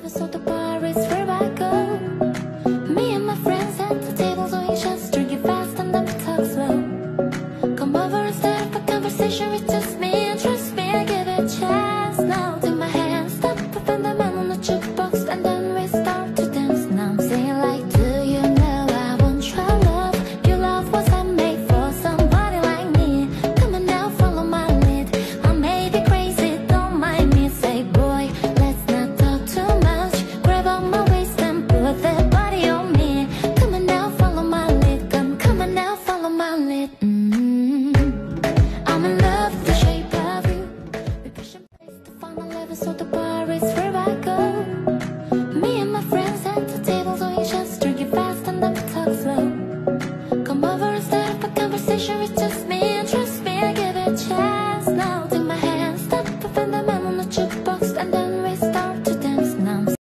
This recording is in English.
level, so the bar is where I go. Me and my friends at the table doing shots, drinking fast and then we talk slow. Come over and start up a conversation with just me, and trust me, I give it a chance. Now take my hand, stop, open the man on the jukebox, and then we start to dance. Now I'm saying like, do you know I want your love? Your love wasn't made for somebody like me. Come on now, follow my lead. I may be crazy, don't mind me. Say, boy, let's not talk too much. Grab on my waist and put that body on me. Come on now, follow my lead. Come on now, follow my lead. I'm in love with the shape of you. We push and place to find a level, so the bar is where I go.